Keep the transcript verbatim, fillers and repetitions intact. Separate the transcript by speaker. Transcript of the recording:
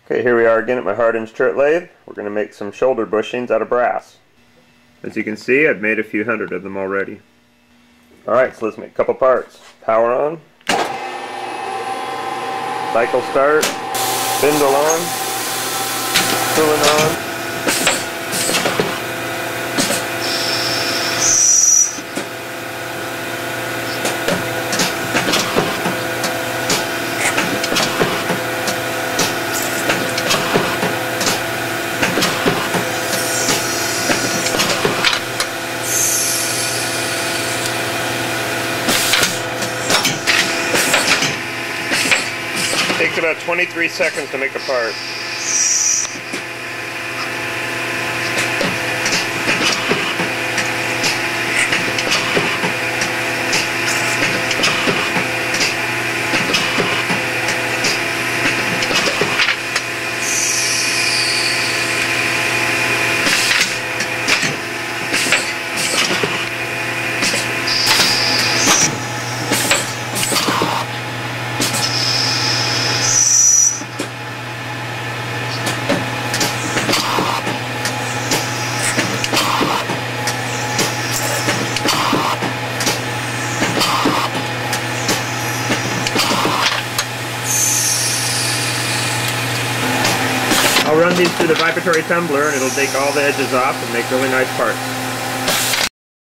Speaker 1: Okay, here we are again at my hard-inch turret lathe. We're going to make some shoulder bushings out of brass. As you can see, I've made a few hundred of them already. Alright, so let's make a couple parts. Power on. Cycle start. Spindle on. Coolant on. Takes about twenty-three seconds to make a part. I'll run these through the vibratory tumbler and it'll take all the edges off and make really nice parts.